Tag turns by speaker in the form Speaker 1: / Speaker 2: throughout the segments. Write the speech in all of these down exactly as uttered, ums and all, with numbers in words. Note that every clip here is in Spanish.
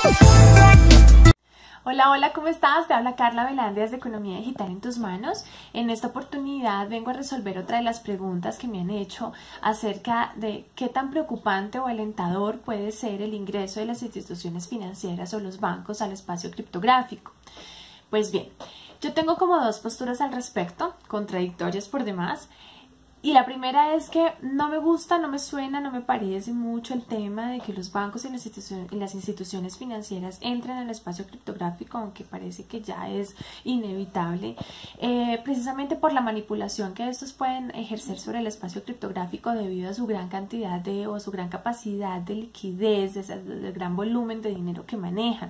Speaker 1: Hola, hola, ¿cómo estás? Te habla Carla Velandias de Economía Digital en tus manos. En esta oportunidad vengo a resolver otra de las preguntas que me han hecho acerca de qué tan preocupante o alentador puede ser el ingreso de las instituciones financieras o los bancos al espacio criptográfico. Pues bien, yo tengo como dos posturas al respecto, contradictorias por demás. Y la primera es que no me gusta, no me suena, no me parece mucho el tema de que los bancos y las instituciones, y las instituciones financieras entren al espacio criptográfico, aunque parece que ya es inevitable, eh, precisamente por la manipulación que estos pueden ejercer sobre el espacio criptográfico debido a su gran cantidad de o su gran capacidad de liquidez, del gran volumen de dinero que manejan.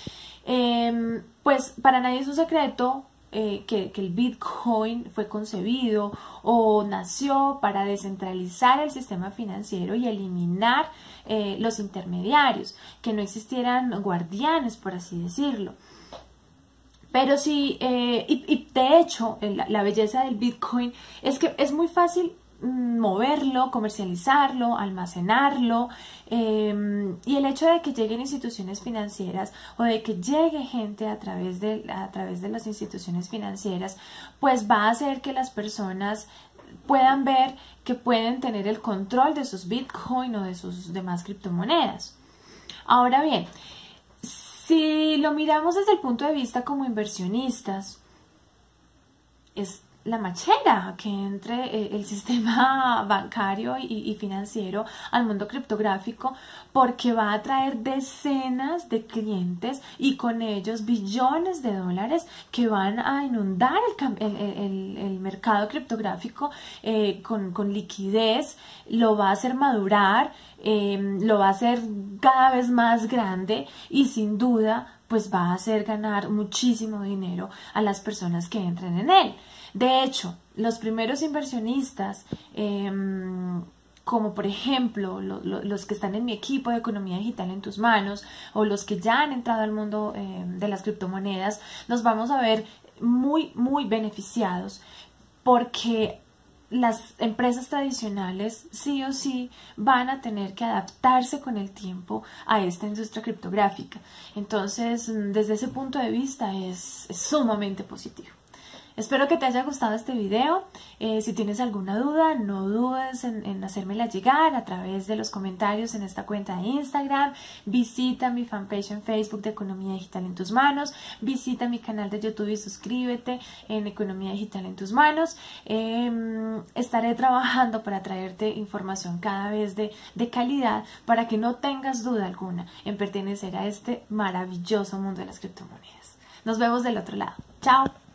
Speaker 1: Eh, pues para nadie es un secreto Eh, que, que el Bitcoin fue concebido o nació para descentralizar el sistema financiero y eliminar eh, los intermediarios, que no existieran guardianes, por así decirlo. Pero sí, eh, y, y de hecho, la, la belleza del Bitcoin es que es muy fácil moverlo, comercializarlo, almacenarlo, eh, y el hecho de que lleguen instituciones financieras o de que llegue gente a través de, a través de las instituciones financieras, pues va a hacer que las personas puedan ver que pueden tener el control de sus Bitcoin o de sus demás criptomonedas. Ahora bien, si lo miramos desde el punto de vista como inversionistas, es la machera que entre el sistema bancario y, y financiero al mundo criptográfico, porque va a traer decenas de clientes y con ellos billones de dólares que van a inundar el, el, el, el mercado criptográfico eh, con, con liquidez, lo va a hacer madurar, eh, lo va a hacer cada vez más grande y sin duda pues va a hacer ganar muchísimo dinero a las personas que entren en él. De hecho, los primeros inversionistas, eh, como por ejemplo lo, lo, los que están en mi equipo de Economía Digital en tus manos o los que ya han entrado al mundo eh, de las criptomonedas, nos vamos a ver muy, muy beneficiados porque las empresas tradicionales sí o sí van a tener que adaptarse con el tiempo a esta industria criptográfica. Entonces, desde ese punto de vista es, es sumamente positivo. Espero que te haya gustado este video. Eh, si tienes alguna duda, no dudes en, en hacérmela llegar a través de los comentarios en esta cuenta de Instagram. Visita mi fanpage en Facebook de Economía Digital en tus manos. Visita mi canal de YouTube y suscríbete en Economía Digital en tus manos. Eh, estaré trabajando para traerte información cada vez de, de calidad para que no tengas duda alguna en pertenecer a este maravilloso mundo de las criptomonedas. Nos vemos del otro lado. Chao.